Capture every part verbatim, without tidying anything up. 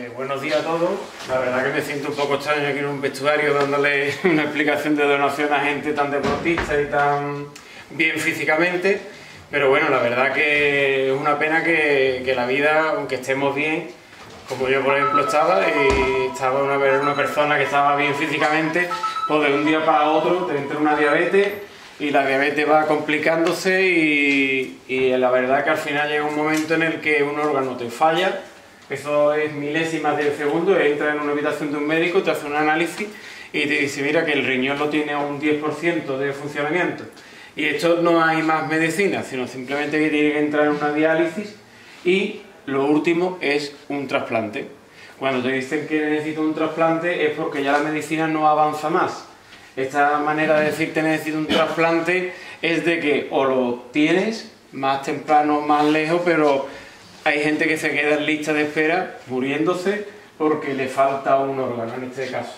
Eh, buenos días a todos. La verdad que me siento un poco extraño aquí en un vestuario dándole una explicación de donación a gente tan deportista y tan bien físicamente, pero bueno, la verdad que es una pena que, que la vida, aunque estemos bien, como yo por ejemplo estaba, y estaba una, una persona que estaba bien físicamente, pues de un día para otro te entra una diabetes y la diabetes va complicándose y, y la verdad que al final llega un momento en el que un órgano te falla. Eso es milésimas de segundo, entra en una habitación de un médico, te hace un análisis y te dice, mira que el riñón lo tiene a un diez por ciento de funcionamiento. Y esto no hay más medicina, sino simplemente que tiene que entrar en una diálisis y lo último es un trasplante. Cuando te dicen que necesito un trasplante es porque ya la medicina no avanza más. Esta manera de decirte necesito un trasplante es de que o lo tienes más temprano, más lejos, pero hay gente que se queda en lista de espera muriéndose porque le falta un órgano, en este caso.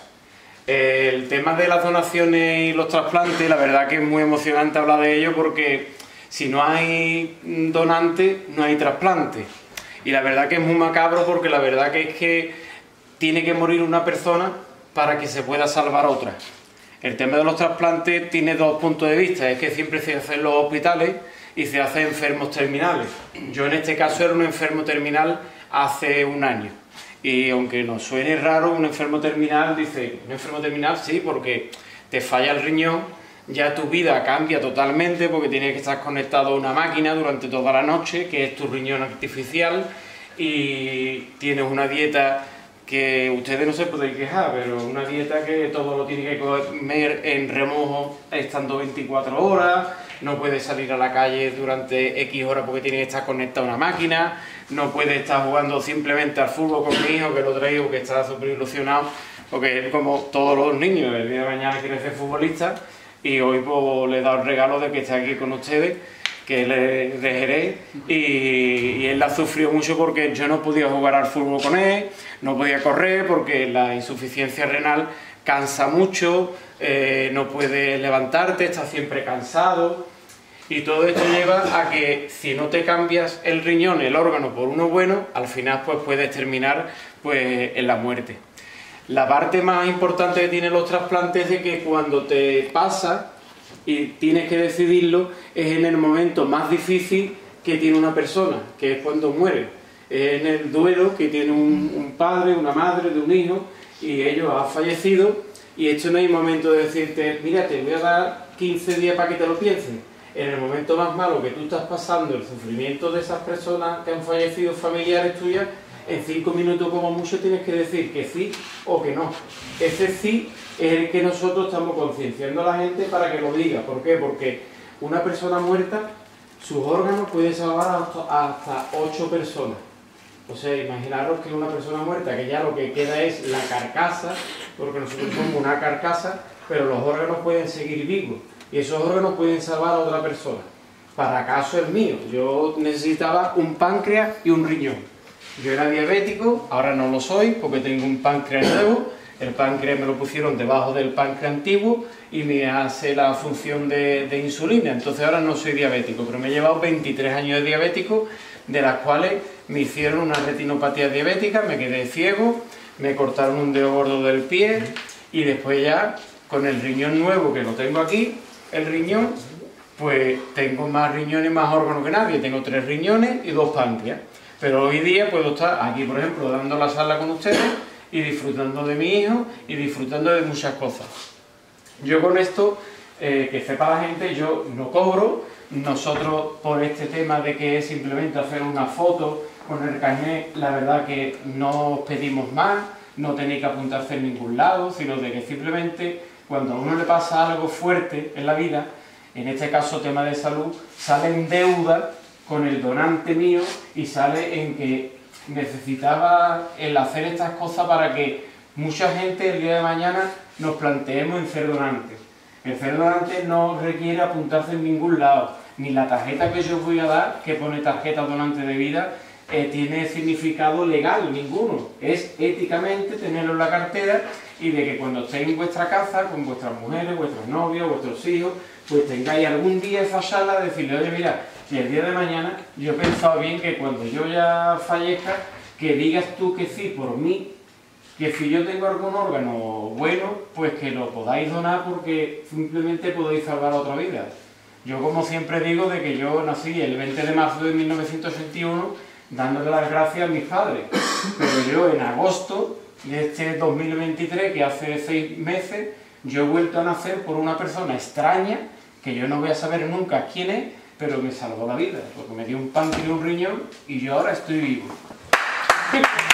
El tema de las donaciones y los trasplantes, la verdad que es muy emocionante hablar de ello porque si no hay donante, no hay trasplante. Y la verdad que es muy macabro porque la verdad que es que tiene que morir una persona para que se pueda salvar otra. El tema de los trasplantes tiene dos puntos de vista, es que siempre se hace en los hospitales y se hace enfermos terminales. Yo en este caso era un enfermo terminal hace un año. Y aunque nos suene raro, un enfermo terminal, dice, ¿un enfermo terminal? Sí, porque te falla el riñón, ya tu vida cambia totalmente porque tienes que estar conectado a una máquina durante toda la noche, que es tu riñón artificial, y tienes una dieta que ustedes no se pueden quejar, pero una dieta que todo lo tiene que comer en remojo estando veinticuatro horas, no puede salir a la calle durante X horas porque tiene que estar conectado a una máquina, no puede estar jugando simplemente al fútbol con mi hijo, que lo traigo, que está súper ilusionado, porque es como todos los niños, el día de mañana quiere ser futbolista, y hoy pues, le he dado el regalo de que esté aquí con ustedes, que le dejaré, y, y él la sufrió mucho porque yo no podía jugar al fútbol con él, no podía correr porque la insuficiencia renal cansa mucho, eh, no puedes levantarte, estás siempre cansado, y todo esto lleva a que si no te cambias el riñón, el órgano, por uno bueno, al final pues puedes terminar pues en la muerte. La parte más importante que tienen los trasplantes es de que cuando te pasa y tienes que decidirlo, es en el momento más difícil que tiene una persona, que es cuando muere. Es en el duelo que tiene un, un padre, una madre, de un hijo, y ellos han fallecido, y esto no hay momento de decirte, mira, te voy a dar quince días para que te lo pienses. En el momento más malo que tú estás pasando, el sufrimiento de esas personas que han fallecido, familiares tuyas, en cinco minutos como mucho tienes que decir que sí o que no. Ese sí es el que nosotros estamos concienciando a la gente para que lo diga. ¿Por qué? Porque una persona muerta, sus órganos pueden salvar hasta, hasta ocho personas. O sea, imaginaros que una persona muerta, que ya lo que queda es la carcasa, porque nosotros somos una carcasa, pero los órganos pueden seguir vivos. Y esos órganos pueden salvar a otra persona. Para caso el mío, yo necesitaba un páncreas y un riñón. Yo era diabético, ahora no lo soy porque tengo un páncreas nuevo. El páncreas me lo pusieron debajo del páncreas antiguo y me hace la función de, de insulina. Entonces ahora no soy diabético, pero me he llevado veintitrés años de diabético, de las cuales me hicieron una retinopatía diabética, me quedé ciego, me cortaron un dedo gordo del pie y después ya con el riñón nuevo que lo tengo aquí, el riñón, pues tengo más riñones, más órganos que nadie. Tengo tres riñones y dos páncreas. Pero hoy día puedo estar aquí, por ejemplo, dando la charla con ustedes y disfrutando de mi hijo y disfrutando de muchas cosas. Yo con esto, eh, que sepa la gente, yo no cobro. Nosotros, por este tema de que es simplemente hacer una foto con el carnet, la verdad que no os pedimos más, no tenéis que apuntarse en ningún lado, sino de que simplemente cuando a uno le pasa algo fuerte en la vida, en este caso tema de salud, sale en deuda con el donante mío y sale en que necesitaba el hacer estas cosas para que mucha gente el día de mañana nos planteemos en ser donantes. El ser donante no requiere apuntarse en ningún lado, ni la tarjeta que yo os voy a dar, que pone tarjeta donante de vida, eh, tiene significado legal ninguno. Es éticamente tenerlo en la cartera y de que cuando estéis en vuestra casa, con vuestras mujeres, vuestros novios, vuestros hijos, pues tengáis algún día esa charla de decirle, oye, mira, que el día de mañana yo he pensado bien que cuando yo ya fallezca, que digas tú que sí por mí, que si yo tengo algún órgano bueno, pues que lo podáis donar porque simplemente podéis salvar otra vida. Yo, como siempre digo, de que yo nací el veinte de marzo de mil novecientos ochenta y uno dándole las gracias a mis padres, pero yo en agosto de este dos mil veintitrés, que hace seis meses, yo he vuelto a nacer por una persona extraña, que yo no voy a saber nunca quién es, pero me salvó la vida, porque me dio un páncreas y un riñón y yo ahora estoy vivo.